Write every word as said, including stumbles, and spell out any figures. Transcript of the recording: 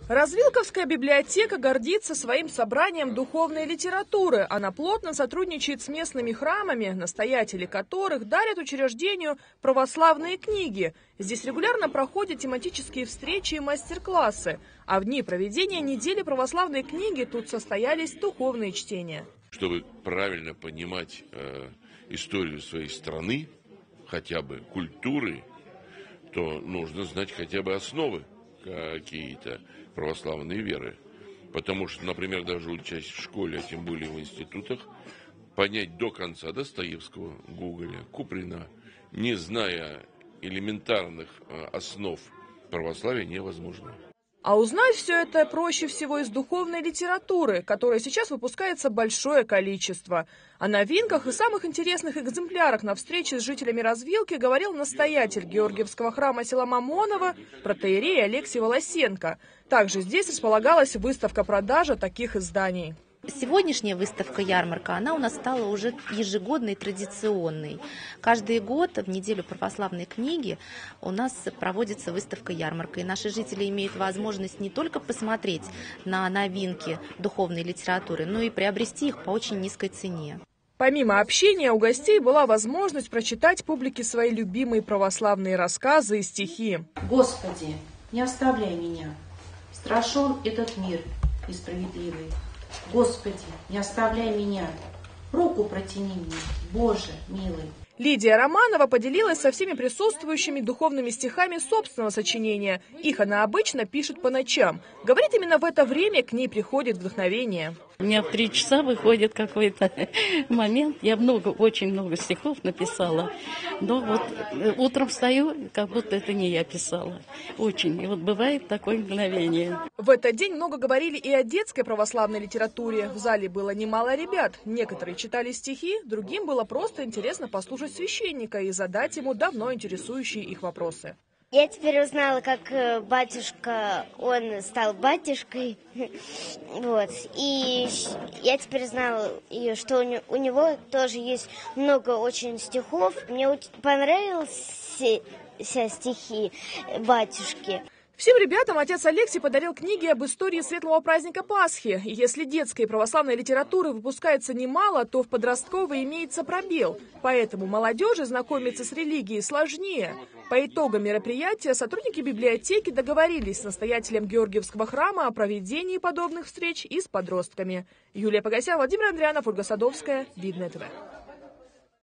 Развилковская библиотека гордится своим собранием духовной литературы. Она плотно сотрудничает с местными храмами, настоятели которых дарят учреждению православные книги. Здесь регулярно проходят тематические встречи и мастер-классы. А в дни проведения недели православной книги тут состоялись духовные чтения. Чтобы правильно понимать э, историю своей страны, хотя бы культуры, то нужно знать хотя бы основы какие-то православной веры. Потому что, например, даже учась в школе, а тем более в институтах, понять до конца Достоевского, Гоголя, Куприна, не зная элементарных основ православия, невозможно. А узнать все это проще всего из духовной литературы, которой сейчас выпускается большое количество. О новинках и самых интересных экземплярах на встрече с жителями Развилки говорил настоятель Георгиевского храма села Мамоново, протоиерей Алексей Волосенко. Также здесь располагалась выставка-продажа таких изданий. Сегодняшняя выставка-ярмарка, она у нас стала уже ежегодной, традиционной. Каждый год в неделю православной книги у нас проводится выставка-ярмарка. И наши жители имеют возможность не только посмотреть на новинки духовной литературы, но и приобрести их по очень низкой цене. Помимо общения, у гостей была возможность прочитать публике свои любимые православные рассказы и стихи. «Господи, не оставляй меня, страшен этот мир несправедливый. Господи, не оставляй меня, руку протяни мне, Боже милый». Лидия Романова поделилась со всеми присутствующими духовными стихами собственного сочинения. Их она обычно пишет по ночам. Говорит, именно в это время к ней приходит вдохновение. У меня в три часа выходит какой-то момент. Я много, очень много стихов написала. Но вот утром встаю, как будто это не я писала. Очень. И вот бывает такое мгновение. В этот день много говорили и о детской православной литературе. В зале было немало ребят. Некоторые читали стихи, другим было просто интересно послушать священника и задать ему давно интересующие их вопросы. Я теперь узнала, как батюшка, он стал батюшкой, вот, и я теперь знала, что у него тоже есть много очень стихов. Мне понравились стихи батюшки. Всем ребятам отец Алексей подарил книги об истории светлого праздника Пасхи. И если детской и православной литературы выпускается немало, то в подростковой имеется пробел. Поэтому молодежи знакомиться с религией сложнее. По итогам мероприятия сотрудники библиотеки договорились с настоятелем Георгиевского храма о проведении подобных встреч и с подростками. Юлия Погосян, Владимир Андрианов, Ольга Садовская, Видное ТВ.